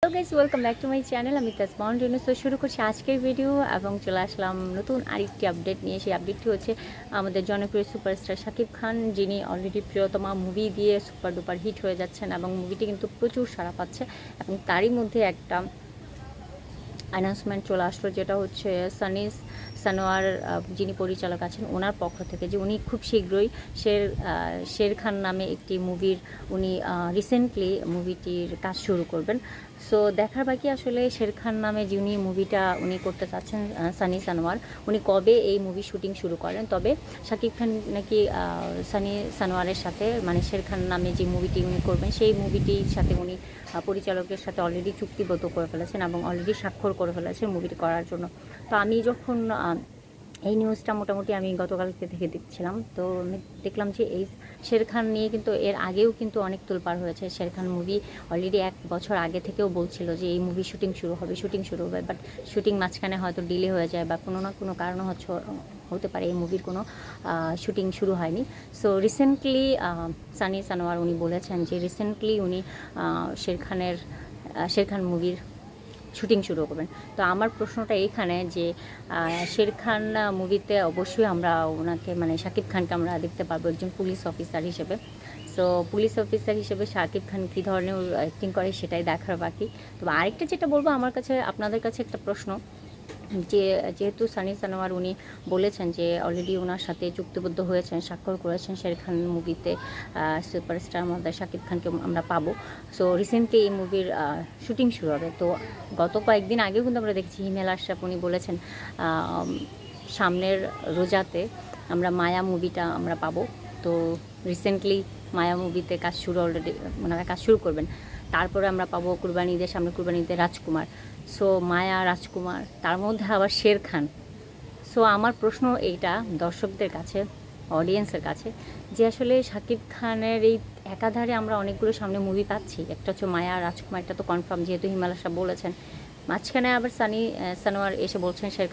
Guys welcome back to my channel. আমি তাসমান জন্য শুরু করছি আজকের ভিডিও এবং চলে আসলাম নতুন আরেকটি আপডেট নিয়ে। সেই আপডেটটি হচ্ছে আমাদের জনপ্রিয় সুপারস্টার শাকিব খান, যিনি অলরেডি প্রিয়তমা মুভি দিয়ে সুপার ডুপার হিট হয়ে যাচ্ছেন এবং মুভিটি কিন্তু প্রচুর সাড়া পাচ্ছে। এবং তারই মধ্যে একটা অ্যানাউন্সমেন্ট চলে আসলো, যেটা হচ্ছে সানোয়ার যিনি পরিচালক আছেন ওনার পক্ষ থেকে, যে উনি খুব শীঘ্রই শের খান নামে একটি মুভির উনি রিসেন্টলি মুভিটির কাজ শুরু করবেন। সো দেখার বাকি আসলে শের খান নামে যিনি মুভিটা উনি করতে চাচ্ছেন সানোয়ার, উনি কবে এই মুভি শুটিং শুরু করেন। তবে শাকিব খান নাকি সানোয়ারের সাথে, মানে শের খান নামে যে মুভিটি উনি করবেন সেই মুভিটির সাথে উনি পরিচালকের সাথে অলরেডি চুক্তিবদ্ধ করে ফেলেছেন এবং অলরেডি স্বাক্ষর করে ফেলেছেন মুভিটি করার জন্য। তো আমি যখন এই নিউজটা মোটামুটি আমি গতকালকে থেকে দেখছিলাম, তো আমি দেখলাম যে এই শের খান নিয়ে কিন্তু এর আগেও কিন্তু অনেক তোলপাড় হয়েছে। শের খান মুভি অলরেডি 1 বছর আগে থেকেও বলছিল যে এই মুভি শুটিং শুরু হবে, বাট শুটিং মাঝখানে হয়তো ডিলে হয়ে যায় বা কোনো না কোনো কারণ হতে পারে এই মুভির কোনো শুটিং শুরু হয়নি। সো রিসেন্টলি সানোয়ার উনি বলেছেন যে রিসেন্টলি উনি শের খান মুভির শুটিং শুরু করবেন। তো আমার প্রশ্নটা এইখানে যে শের খান মুভিতে অবশ্যই আমরা ওনাকে, মানে শাকিব খানকে আমরা দেখতে পারবো একজন পুলিশ অফিসার হিসেবে। সো পুলিশ অফিসার হিসেবে শাকিব খান কী ধরনের অ্যাক্টিং করে সেটাই দেখার বাকি। তো আরেকটা যেটা বলবো, আপনাদের কাছে একটা প্রশ্ন, যেহেতু সানোয়ার উনি বলেছেন যে অলরেডি ওনার সাথে চুক্তিবদ্ধ হয়েছেন, স্বাক্ষর করেছেন শের খান মুভিতে সুপারস্টার আমাদের শাকিব খানকে আমরা পাবো। সো রিসেন্টলি এই মুভির শুটিং শুরু হবে। তো গত কয়েকদিন আগেও কিন্তু আমরা দেখছি হিমেল আশরাফ উনি বলেছেন সামনের রোজাতে আমরা মায়া মুভিটা আমরা পাবো। তো রিসেন্টলি মায়া মুভিতে অলরেডি ওনারা কাজ শুরু করবেন। তারপরে আমরা পাবো সামনে কুরবানিতে রাজকুমার। সো মায়া রাজকুমার, তার মধ্যে আবার শের খান। সো আমার প্রশ্ন এইটা দর্শকদের কাছে, অডিয়েন্সের কাছে, যে আসলে শাকিব খানের এই একাধারে আমরা অনেকগুলো সামনে মুভি পাচ্ছি। একটা হচ্ছে মায়া রাজকুমার, এটা তো কনফার্ম যেহেতু হিমেল আশরাফ বলেছেন। মাঝখানে আবার সানোয়ার এসে বলছেন শের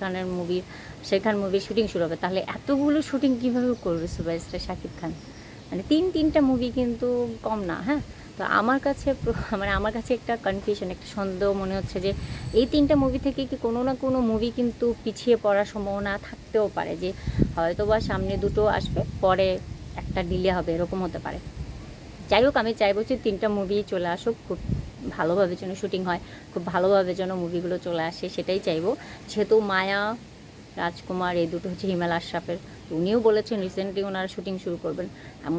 খান মুভির শুটিং শুরু হবে। তাহলে এতগুলো শুটিং কীভাবে করবে সুপারস্টার শাকিব খান? মানে তিনটা মুভি কিন্তু কম না। হ্যাঁ, তো আমার কাছে একটা কনফিউশন, একটা সন্দেহ মনে হচ্ছে যে এই 3টা মুভি থেকে কি কোনো না কোনো মুভি কিন্তু পিছিয়ে পড়ার সম্ভাবনা থাকতেও পারে, যে হয়তো বা সামনে 2টো আসবে, পরে একটা ডিলে হবে, এরকম হতে পারে। যাই হোক, আমি চাইবো যে 3টা মুভি চলে আসুক, খুব ভালোভাবে যেন শুটিং হয়, খুব ভালোভাবে যেন মুভিগুলো চলে আসে, সেটাই চাইবো। যেহেতু মায়া রাজকুমার এই দুটো হচ্ছে হিমেল আশরাফের, উনিও বলেছেন রিসেন্টলি ওনারা শুটিং শুরু করবেন। এবং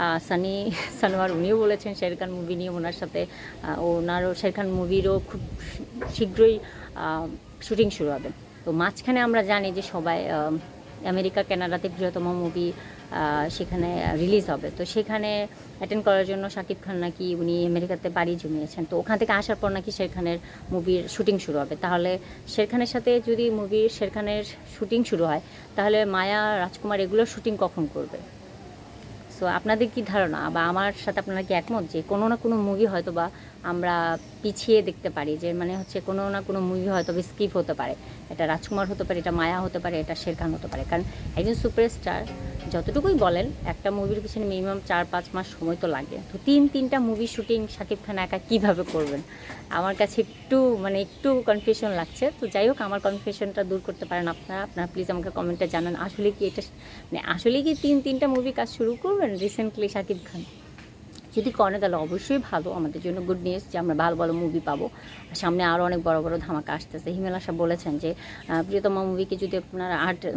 সানোয়ার উনিও বলেছেন শের খান মুভি নিয়ে ওনার সাথে ওনারও শের খান মুভিরও খুব শীঘ্রই শুটিং শুরু হবে। তো মাঝখানে আমরা জানি যে সবাই আমেরিকা কানাডাতে প্রিয়তমা মুভি সেখানে রিলিজ হবে। তো সেখানে অ্যাটেন্ড করার জন্য শাকিব খান নাকি উনি আমেরিকাতে বাড়ি জমিয়েছেন। তো ওখান থেকে আসার পর নাকি শের খানের মুভির শুটিং শুরু হবে। তাহলে শের খানের সাথে যদি শের খানের শুটিং শুরু হয়, তাহলে মায়া রাজকুমার এগুলোর শুটিং কখন করবে? সো আপনাদের কি ধারণা, বা আমার সাথে আপনারা কি একমত যে কোনো না কোনো মুভি হয়তো বা আমরা পিছিয়ে দেখতে পারি, যে মানে হচ্ছে কোনো না কোনো মুভি হয়তো স্কিপ হতে পারে? এটা রাজকুমার হতে পারে, এটা মায়া হতে পারে, এটা শের খান হতে পারে। কারণ একজন সুপারস্টার যতটুকুই বলেন, একটা মুভির পিছনে মিনিমাম 4-5 মাস সময় তো লাগে। তো 3টা মুভি শুটিং শাকিব খান একা কীভাবে করবেন? আমার কাছে একটু কনফিউশন লাগছে। তো যাই হোক, আমার কনফিউশনটা দূর করতে পারেন আপনারা প্লিজ আমাকে কমেন্টে জানান, আসলে কি এটা আসলে কি 3টা মুভি কাজ শুরু করবেন রিসেন্টলি শাকিব খান? যদি করে তাহলে অবশ্যই ভালো, আমাদের জন্য গুড নিউজ যে আমরা ভালো ভালো মুভি পাবো। সামনে আরও অনেক বড় বড় ধামাকা আসতেছে। হিমেল আশরাফ বলেছেন যে প্রিয়তমা মুভিকে যদি আপনারা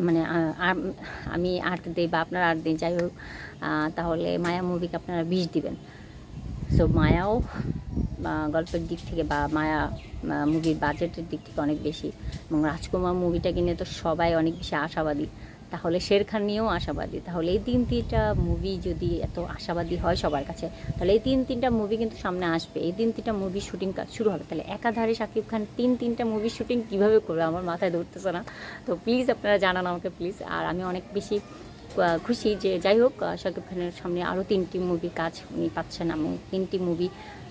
আমি 8 দিই বা আপনারা 8 দিন, যাই হোক, তাহলে মায়া মুভিকে আপনারা 20 দিবেন। সো মায়াও গল্পের দিক থেকে বা মায়া মুভির বাজেটের দিক থেকে অনেক বেশি, এবং রাজকুমার মুভিটা কিনে তো সবাই অনেক বেশি আশাবাদী। তাহলে শের খান নিয়েও আশাবাদী। তাহলে এই 3টা মুভি যদি এত আশাবাদী হয় সবার কাছে, তাহলে এই 3টা মুভি কিন্তু সামনে আসবে, এই 3টা মুভি শুটিং কাজ শুরু হবে। তাহলে একাধারে শাকিব খান 3টা মুভি শুটিং কীভাবে করবে আমার মাথায় ধরতেছে না। তো প্লিজ আপনারা জানান আমাকে প্লিজ। আর আমি অনেক বেশি খুশি যে যাই হোক শাকিব খানের সামনে আরও 3টি মুভি কাজ উনি পাচ্ছেন, এবং 3টি মুভি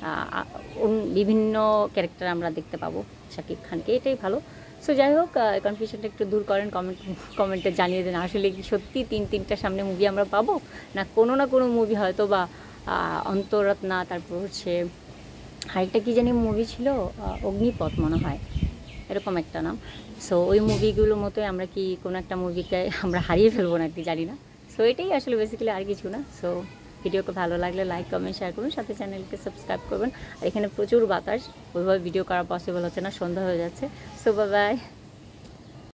বিভিন্ন ক্যারেক্টার আমরা দেখতে পাবো শাকিব খানকে, এটাই ভালো। সো যাই হোক, কনফিউশনটা একটু দূর করেন, কমেন্টে জানিয়ে দেন আসলে কি সত্যি 3টা সামনে মুভি আমরা পাবো, না কোনো মুভি হয়তো বা অন্তরাত্মা, তারপর হচ্ছে আরেকটা কী জানি মুভি ছিল, অগ্নিপথ মনে হয়, এরকম একটা নাম। সো ওই মুভিগুলোর মতোই আমরা কি কোনো একটা মুভিকে আমরা হারিয়ে ফেলবো না কি জানি না। সো এটাই আসলে বেসিক্যালি, আর কিছু না। সো ভিডিওকে ভালো লাগলে লাইক কমেন্ট শেয়ার করুন, সাথে চ্যানেলকে সাবস্ক্রাইব করবেন। আর এখানে প্রচুর বাতাস, ওইভাবে ভিডিও করা পসিবল হচ্ছে না, সন্ধ্যা হয়ে যাচ্ছে। So bye by.